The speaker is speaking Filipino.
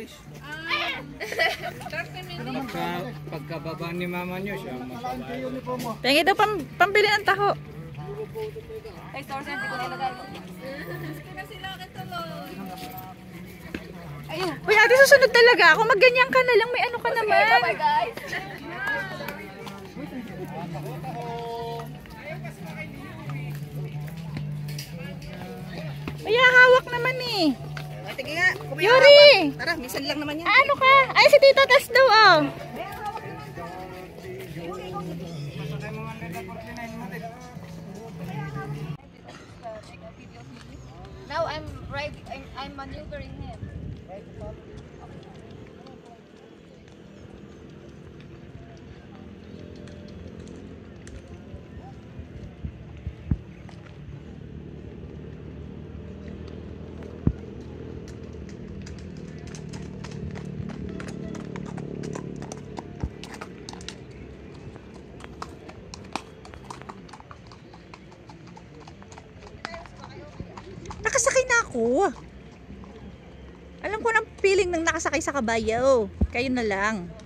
Pagkababa ni mama nyo siya. Pengi daw pambili ng taho. Ay, sorry, hindi ko nilagay. Uy, ate, susunod talaga ako. Magganyan ka na lang. May ano ka naman. Bye-bye, guys. May hawak naman eh. Sige nga, Yuri! tara, minsan lang naman yan. Ano ka? Ay, si Tito Tess daw, oh. Now I'm maneuvering him. Nakasakay na ako. Alam ko ng feeling ng nakasakay sa kabayo. Kayo na lang.